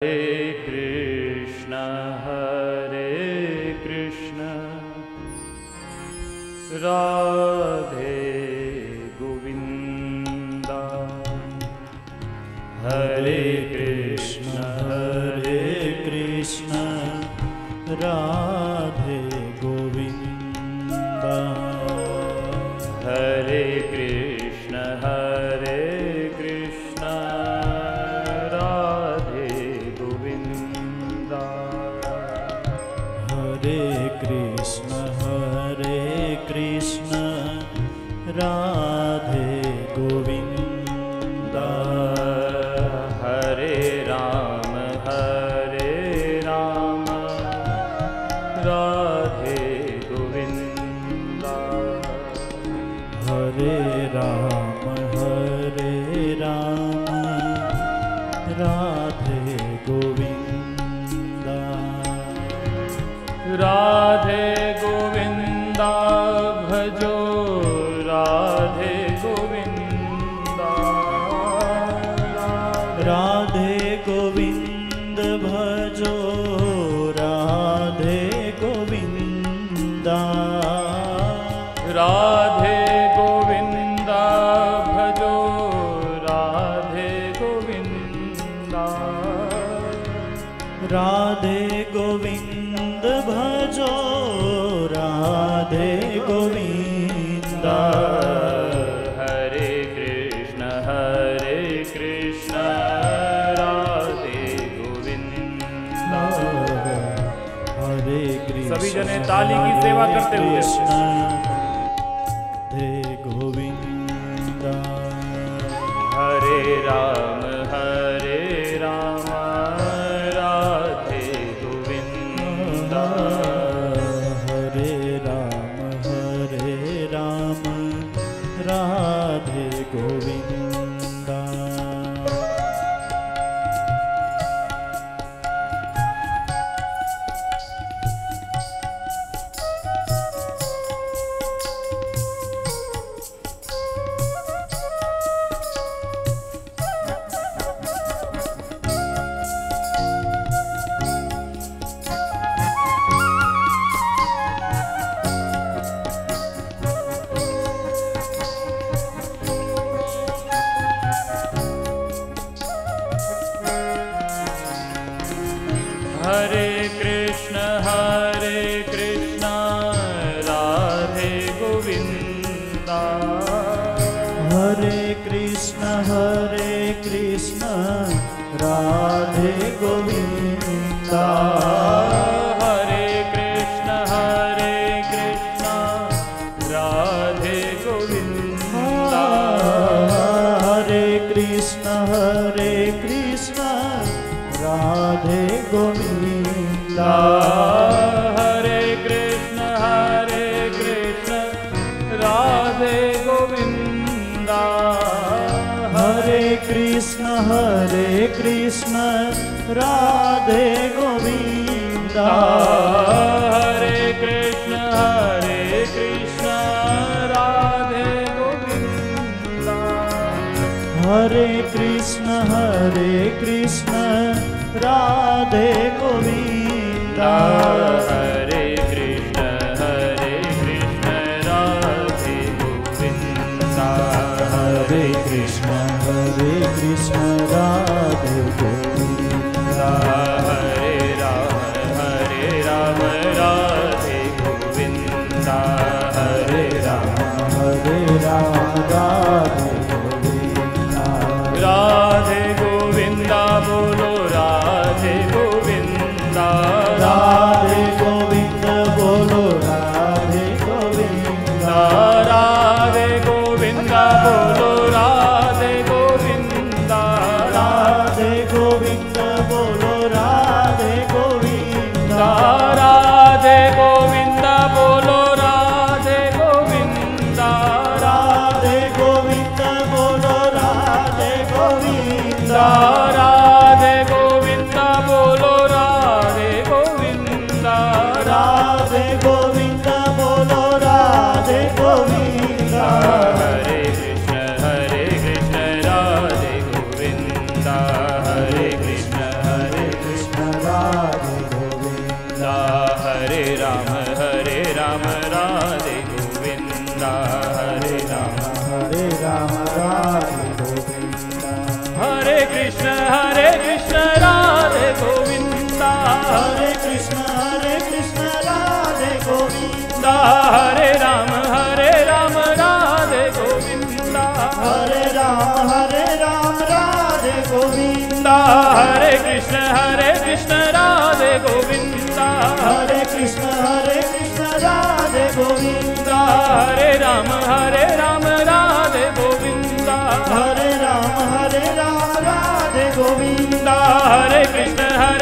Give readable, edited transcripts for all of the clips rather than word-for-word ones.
Hare Krishna Radhe Govinda Hare Krishna Radhe Govinda Hare Krishna Radhe Govinda Hare Krishna Radhe Govinda Hare Rama Radhe Govinda Hare Rama Radhe Govinda Radhe Govinda bhajo Radhe Govinda Radhe Govinda bhajo Radhe Govinda Radhe Govinda bhajo Radhe Govinda Radhe Govinda bhajo Radhe Govinda Hare Krishna Radhe Govinda Hare Krishna सभी जने ताली की सेवा करते हुए Radhe Govinda Hare Rama Radhe Govinda Hare Rama Radhe Govinda Hare Krishna Radhe Govinda Hare Krishna Radhe Govinda Hare Krishna Radhe Govinda Hare Krishna Radhe Govinda Hare Krishna Radhe Govinda Hare Krishna Radhe Govinda Hare Krishna Radhe Govinda Hare Krishna Radhe Govinda Hare Krishna Radhe Govinda Hare Krishna Radhe Govinda Hare Rama Radhe Govinda Hare Rama Radhe Govinda Radhe Govinda bolo Radhe Govinda Radhe Govinda bolo Radhe Govinda Radhe Govinda bolo Radhe Govinda Radhe Govinda bolo Radhe Govinda Radhe Govinda bolo Radhe Govinda Radhe Govinda bolo Radhe Govinda Radhe Govinda bolo Radhe Govinda Radhe Govinda bolo Radhe Govinda Hare Krishna Radhe Govinda Hare Krishna हरे राम राधे गोविंदा, हरे राम राधे गोविंदा, हरे कृष्ण राधे गोविंदा, हरे कृष्ण राधे गोविंदा, हरे राम राधे गोविंदा, हरे राम राधे गोविंदा, हरे कृष्ण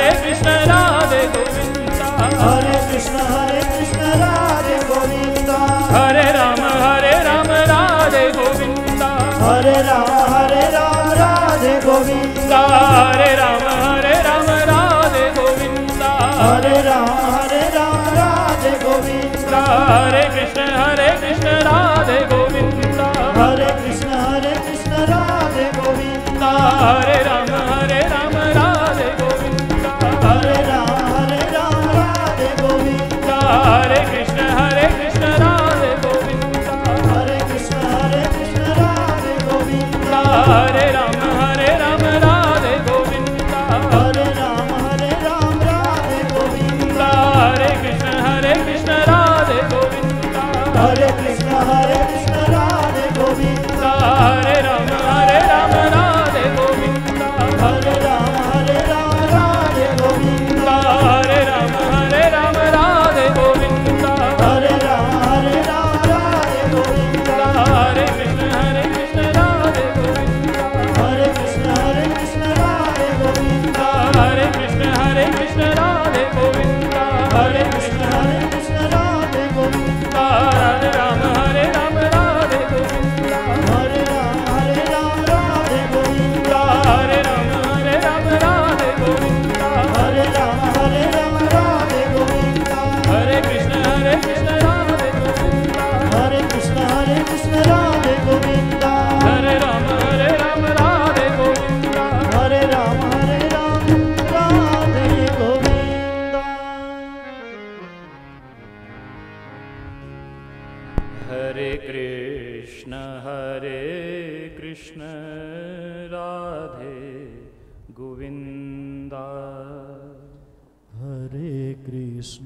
राधे गोविंदा, हरे कृष्ण राधे गोविंदा, हरे राम राधे गोविंदा, हरे राम राधे गोविंदा, हरे राम राधे गोविंदा, हरे राम राधे गोविंदा, हरे कृष्ण राधे गोविंदा, हरे कृष्ण राधे गोविंदा, हरे राम राधे गोविंदा, हरे राम राधे गोविंदा, हरे कृष्ण राधे गोविंदा, हरे कृष्ण राधे गोविंदा, हरे राम राधे गोविंदा, हरे राम राधे गोविंदा, हरे कृष्ण राधे गोविंदा, हरे कृष्ण राधे गोविंदा, हरे राम राधे गोविंदा, हरे राम राधे गोविंदा, हरे राम राधे गोविंदा, हरे राम राधे गोविंदा, हरे कृष्ण राधे गोविंदा, हरे कृष्ण राधे गोविंदा, हरे कृष्ण राधे गोविंदा, हरे कृष्ण राधे गोविंदा, हरे राम राधे गोविंदा, हरे राम राधे गोविंदा, हरे राम राधे गोविंदा, हरे राम राधे गोविंदा, हरे कृष्ण राधे गोविंदा, हरे कृष्ण राधे गोविंदा, हरे राम राधे गोविंदा, हरे राम राधे गोविंदा। हरे कृष्ण राधे गोविंदा, हरे कृष्ण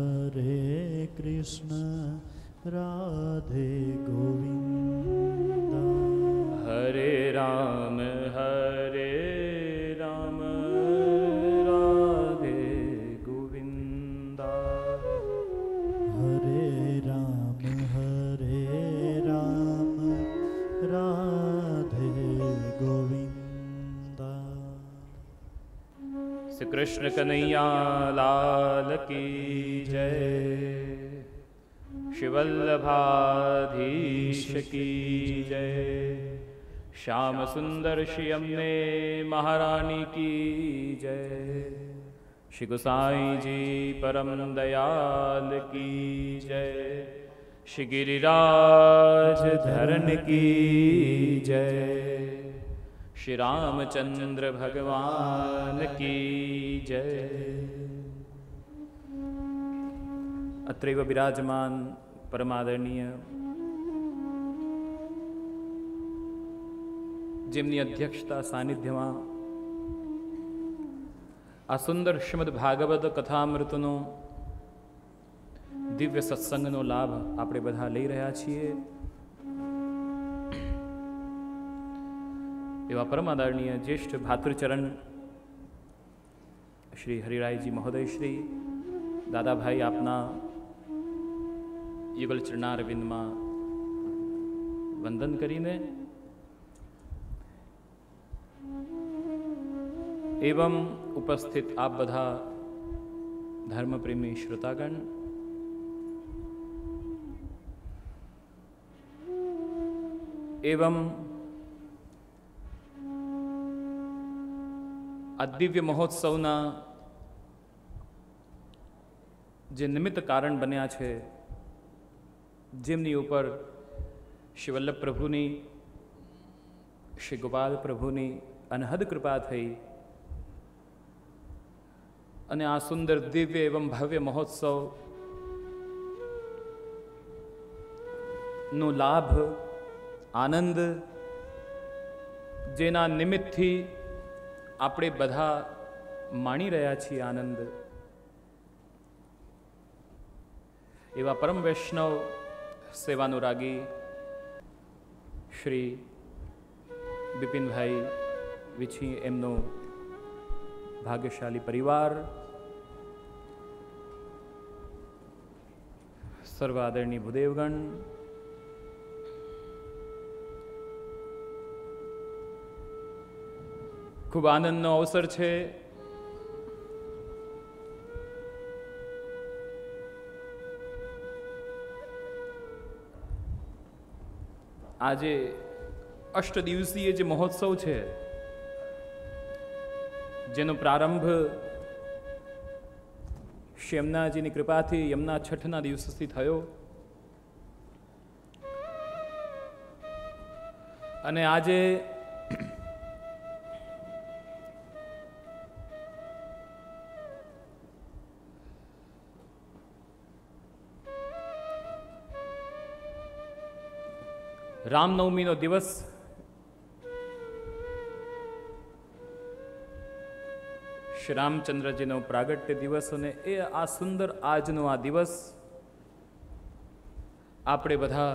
राधे गोविंदा, हरे राम राधे गोविंदा, हरे राम राधे गोविंदा। श्री कृष्ण कन्हैया लाल की जय, श्री वल्लभाधीश की जय, श्याम सुंदर श्री अम्मे महारानी की जय, श्री गोसाई जी परम दयाल की जय, श्री गिरिराज धरण की जय, श्री रामचंद्र भगवान की जय। अत्रैव विराजमान परमादरणीय જેમની અધ્યક્ષતા સાનિધ્યમાં આ સુંદર શ્રીમદ ભાગવત કથામૃતનો દિવ્ય સત્સંગનો લાભ આપણે બધા લઈ રહ્યા છીએ એવા પરમાદરણીય જ્યેષ્ઠ ભાતૃચરણ શ્રી હરિરાયજી મહોદય શ્રી દાદાભાઈ આપના યુગલ ચરણારવિંદમાં વંદન કરીને एवं उपस्थित आप बधा धर्मप्रेमी श्रोतागण, एवं आ दिव्य महोत्सवना जे निमित्त कारण बन्या छे, जेमनी ऊपर श्री वल्लभ प्रभुनी श्री गोपाल प्रभुनी अनहद कृपा थई અને આ સુંદર દિવ્ય એવં ભવ્ય મહોત્સવ નો લાભ આનંદ જેના નિમિત્તથી આપણે બધા માણી રહ્યા છીએ આનંદ એવા પરમ વૈષ્ણવ સેવાનુરાગી શ્રી બિપિનભાઈ વિછી એમનો ભાગ્યશાળી પરિવાર, સર્વ આદરણીય ભૂદેવગણ, ખૂબ આનંદનો અવસર છે આજે અષ્ટ દિવસીય જે મહોત્સવ છે જેનો પ્રારંભ શ્રી યમુનાજીની કૃપાથી યમુના છઠના દિવસથી થયો અને આજે રામનવમીનો દિવસ, શ્રી રામચંદ્રજીનો પ્રાગટ્ય દિવસ, અને એ આ સુંદર આજનો આ દિવસ આપણે બધા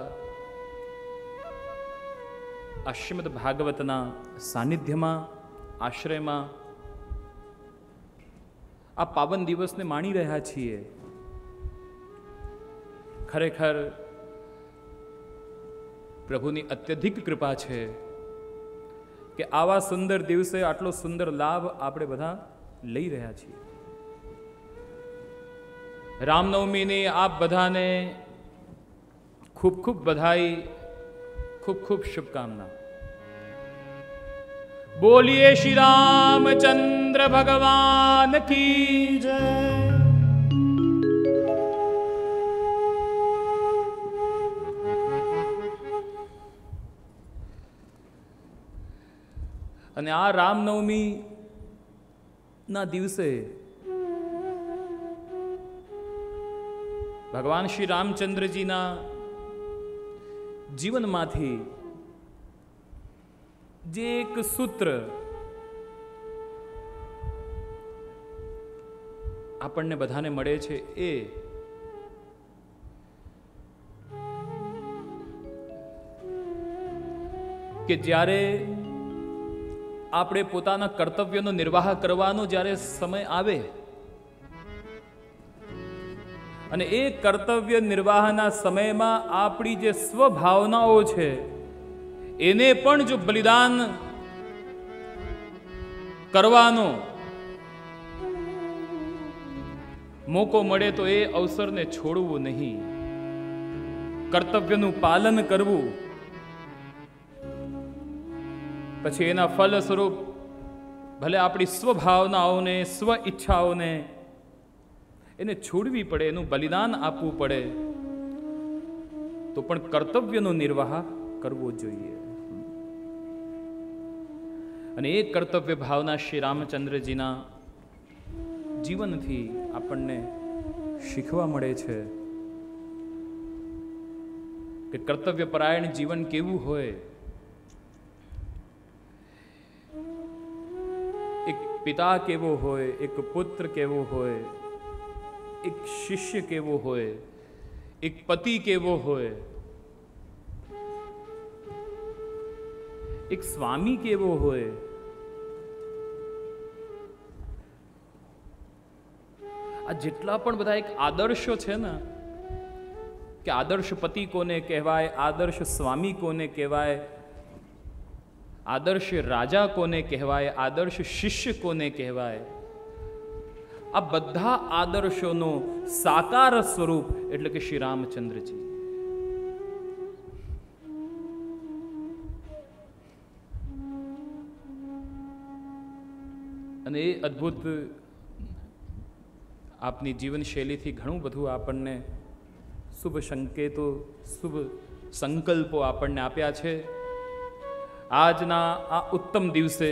આ શ્રીમદ ભાગવતના સાનિધ્યમાં, આશ્રયમાં આ પાવન દિવસને માણી રહ્યા છીએ. ખરેખર પ્રભુની અત્યધિક કૃપા છે કે આવા સુંદર દિવસે આટલો સુંદર લાભ આપણે બધા લઈ રહ્યા છીએ. રામનવમીની આપ બધાને ખૂબ ખૂબ બધાઈ, ખૂબ ખૂબ શુભકામના. બોલીએ શ્રી રામચંદ્ર ભગવાન કી જય. અને આ રામનવમી ના દિવસે ભગવાન શ્રી રામચંદ્રજીના જીવનમાંથી જે એક સૂત્ર આપણને બધાને મળે છે એ કે જ્યારે આપણે પોતાના કર્તવ્યનો નિર્વાહ કરવાનો જ્યારે સમય આવે અને એ કર્તવ્ય નિર્વાહના સમયમાં આપણી જે સ્વભાવનાઓ છે એને પણ જો બલિદાન કરવાનો મોકો મળે તો એ અવસરને છોડવું નહીં, કર્તવ્યનું પાલન કરવું. પછી એના ફલ સ્વરૂપ ભલે આપણી સ્વભાવનાઓને, સ્વ ઈચ્છાઓને એને છોડવી પડે, એનું બલિદાન આપવું પડે, તો પણ કર્તવ્યનો નિર્વાહ કરવો જોઈએ. અને એ કર્તવ્ય ભાવના શ્રી રામચંદ્રજીના જીવનથી આપણને શીખવા મળે છે કે કર્તવ્ય પરાયણ જીવન કેવું હોય. એક પિતા કેવો હોય, એક પુત્ર કેવો હોય, એક શિષ્ય કેવો હોય, એક પતિ કેવો હોય, એક સ્વામી કેવો હોય. આ જેટલા પણ બધા એક આદર્શો છે ને, કે આદર્શ પતિ કોને કહેવાય, આદર્શ સ્વામી કોને કહેવાય, આદર્શ રાજા કોને કહેવાય, આદર્શ શિષ્ય કોને કહેવાય, આ બધા આદર્શોનો સાકાર સ્વરૂપ એટલે કે શ્રી રામચંદ્રજી. અને એ અદ્ભુત આપની જીવનશૈલીથી ઘણું બધું આપણને શુભ સંકેતો, શુભ સંકલ્પો આપણને આપ્યા છે. આજના આ ઉત્તમ દિવસે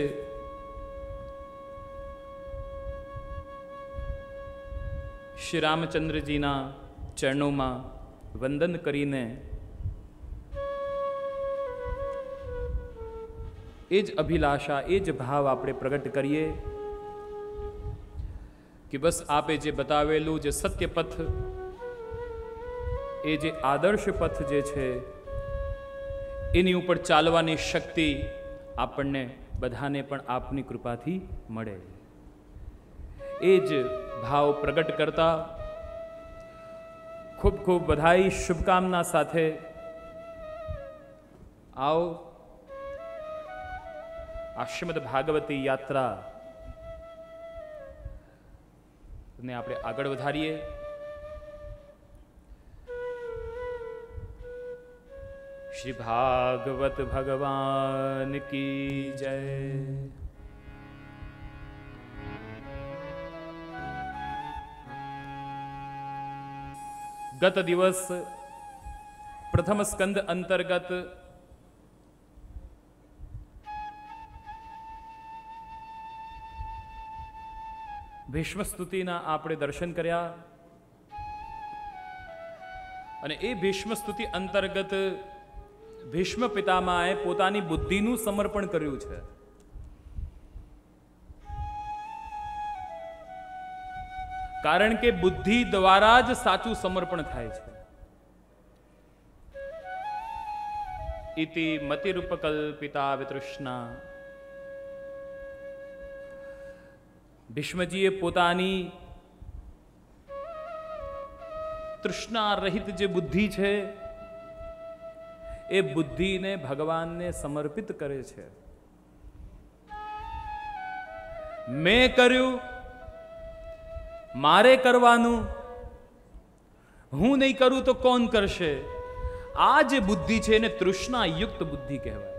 શ્રી રામચંદ્રજીના ચરણોમાં વંદન કરીને એ જ અભિલાષા, એ જ ભાવ આપણે પ્રગટ કરીએ કે બસ આપે જે બતાવેલું જે સત્ય પથ એ જે આદર્શ પથ જે છે એની ઉપર ચાલવાની શક્તિ આપણને બધાને પણ આપની કૃપાથી મળે. એ જ ભાવ પ્રગટ કરતા ખૂબ ખૂબ બધાઈ શુભકામના સાથે આવો આ શ્રીમદ ભાગવતી યાત્રા ને આપણે આગળ વધારીએ. શ્રી ભાગવત ભગવાન કી જય. ગત દિવસ પ્રથમ સ્કંદ અંતર્ગત ભીષ્મ સ્તુતિના આપણે દર્શન કર્યા અને એ ભીષ્મ સ્તુતિ અંતર્ગત ભીષ્મ પિતામહે પોતાની બુદ્ધિનું સમર્પણ કર્યું છે. કારણ કે બુદ્ધિ દ્વારા જ સાચું સમર્પણ થાય છે. ઇતિ મતિરૂપકલ્પિતા વિતૃષ્ણા. ભીષ્મજીએ પોતાની તૃષ્ણા રહિત જે બુદ્ધિ છે એ બુદ્ધિને ભગવાનને સમર્પિત કરે છે. મેં કર્યું, મારે કરવાનું, હું નહીં કરું તો કોણ કરશે? આ જે બુદ્ધિ છે એને તૃષ્ણા યુક્ત બુद्धि કહેવાય.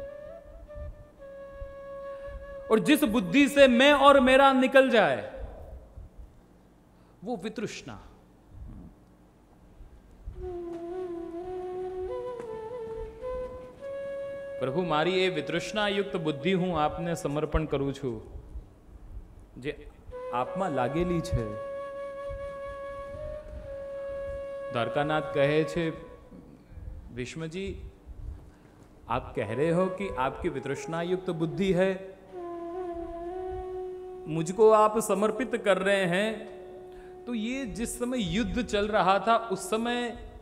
और जिस बुद्धि से मैं और मेरा निकल जाए वो वितृष्णा. प्रभु मारी એ વિતૃષ્ણા યુક્ત બુદ્ધિ હું આપને સમર્પણ કરું છું જે આપમાં લાગેલી છે. દ્વારકાનાથ કહે છે, भीष्मजी आप कह रहे हो कि आपकी वितृष्णा युक्त बुद्धि है, मुझको आप समर्पित कर रहे हैं, तो ये जिस समय युद्ध चल रहा था उस समय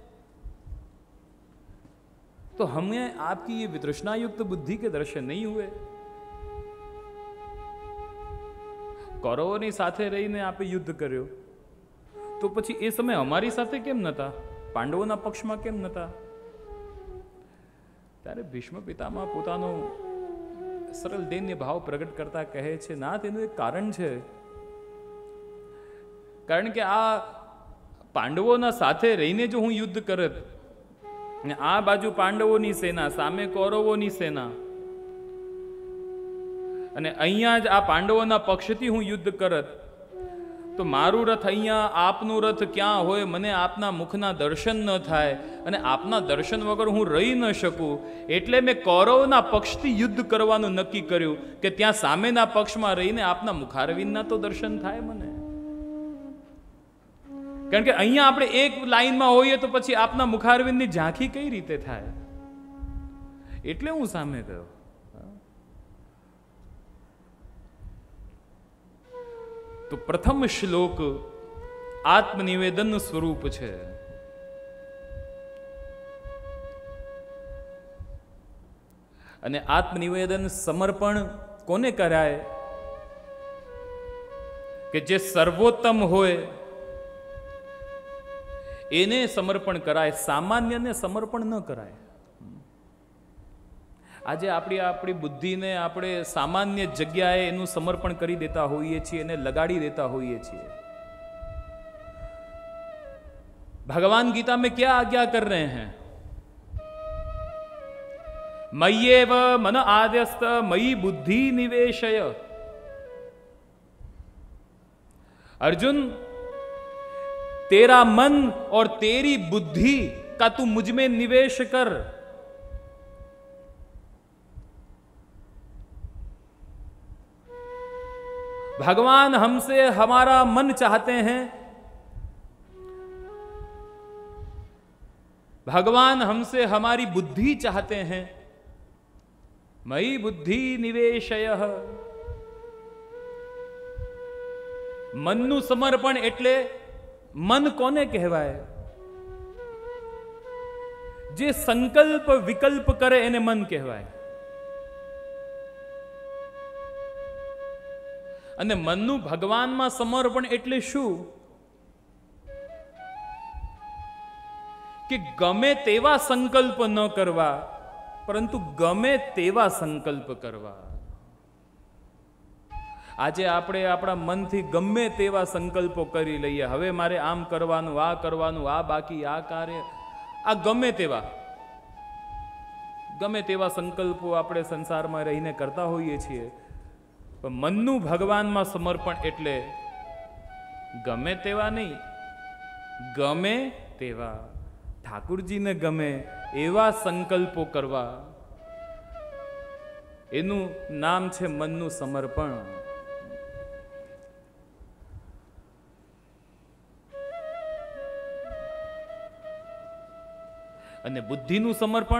तो हमें आपकी ये वितृष्णा युक्त बुद्धि के दर्शन नहीं हुए. कौरवोनी साथे रहीने आपे युद्ध कर्यो तो પછી એ સમય અમારી સાથે કેમ નતા? પાંડવોના પક્ષમાં કેમ નતા? ત્યારે ભીષ્મ પિતામહ પોતાનો સરળ દૈન્ય ભાવ પ્રગટ કરતા કહે છે, ના, તેનું એક કારણ છે. કારણ કે આ પાંડવોના સાથે રહીને જો હું યુદ્ધ કરત ને આ બાજુ પાંડવોની સેના, સામે કૌરવોની સેના, અને અહીંયા જ આ પાંડવોના પક્ષથી હું યુદ્ધ કરત તો મારું રથ અહીંયા, આપનું રથ ક્યાં હોય, મને આપના મુખના દર્શન ન થાય અને આપના દર્શન વગર હું રહી ન શકું. એટલે મેં કૌરવના પક્ષથી યુદ્ધ કરવાનું નક્કી કર્યું કે ત્યાં સામેના પક્ષમાં રહીને આપના મુખારવિંદના તો દર્શન થાય મને. કારણ કે અહીંયા આપણે એક લાઈનમાં હોઈએ તો પછી આપના મુખારવિંદની ઝાંખી કઈ રીતે થાય? એટલે હું સામે ગયો. તો પ્રથમ શ્લોક આત્મનિવેદન સ્વરૂપ છે. અને આત્મનિવેદન સમર્પણ કોને કરાય? કે જે સર્વોત્તમ હોય એને સમર્પણ કરાય, સામાન્યને સમર્પણ ન કરાય. આજે આપણી બુદ્ધિને આપણે સામાન્ય જગ્યાએ એનું સમર્પણ કરી દેતા હોઈએ છીએ, એને લગાડી દેતા હોઈએ છીએ. भगवान गीता में क्या आज्ञा कर रहे हैं? मय्येव मन आद्यस्त मयि बुद्धि निवेशय. अर्जुन, तेरा मन और तेरी बुद्धि का तू मुझ में निवेश कर. भगवान हमसे हमारा मन चाहते हैं, भगवान हमसे हमारी बुद्धि चाहते हैं. मयि बुद्धि निवेशयः. मनનું સમર્પણ એટલે મન કોને કહેવાય? જે સંકલ્પ વિકલ્પ કરે એને મન કહેવાય. અને મનનું ભગવાનમાં સમર્પણ એટલે શું? કે ગમે તેવા સંકલ્પ ન કરવા, પરંતુ ગમે તેવા સંકલ્પ કરવા. આજે આપણે આપણા મનથી ગમે તેવા સંકલ્પો કરી લઈએ. હવે મારે આમ કરવાનું, આ કરવાનું, આ બાકી, આ કાર્ય, આ ગમે તેવા સંકલ્પો આપણે સંસારમાં રહીને કરતા હોઈએ છીએ. પણ મનનું ભગવાનમાં સમર્પણ એટલે ગમે તેવા નહીં, ગમે તેવા ઠાકુરજીને ગમે એવા સંકલ્પો કરવા. એનું નામ છે મનનું સમર્પણ. અને બુદ્ધિનું સમર્પણ,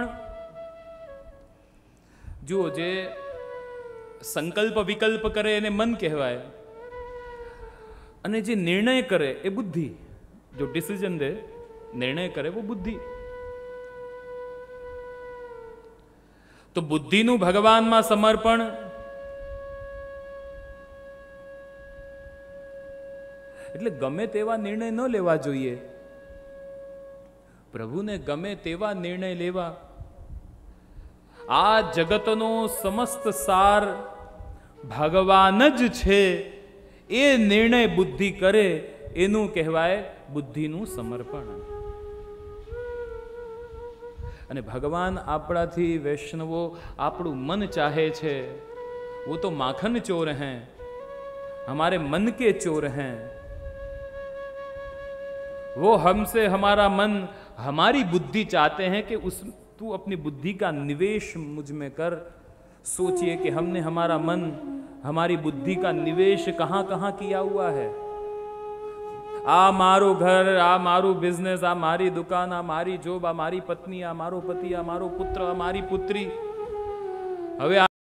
જુઓ, જે સંકલ્પ વિકલ્પ કરે એને મન કહેવાય, અને જે નિર્ણય કરે એ બુદ્ધિ. જો ડિસિઝન દે, નિર્ણય કરે वो બુદ્ધિ. તો બુદ્ધિનું ભગવાનમાં સમર્પણ એટલે ગમે તેવા નિર્ણય ન લેવા જોઈએ. પ્રભુને ગમે તેવા નિર્ણય લેવા. આ જગતનો સમસ્ત સાર ભગવાન જ છે એ નિર્ણય બુદ્ધિ કરે એનું કહેવાય બુદ્ધિનું સમર્પણ. અને ભગવાન આપણાથી વૈષ્ણવો આપણું મન ચાહે છે. वो तो माखन चोर हैं, हमारे मन के चोर हैं. वो हमसे हमारा मन, हमारी बुद्धि चाहते हैं कि तू अपनी बुद्धि का निवेश मुझ में कर. सोचिए कि हमने हमारा मन, हमारी बुद्धि का निवेश कहाँ कहाँ किया हुआ है. આ મારું ઘર, આ મારું બિઝનેસ, આ મારી દુકાન, આ મારી જોબ, આ મારી પત્ની, આ મારો પતિ, આ મારો પુત્ર, આ મારી પુત્રી. હવે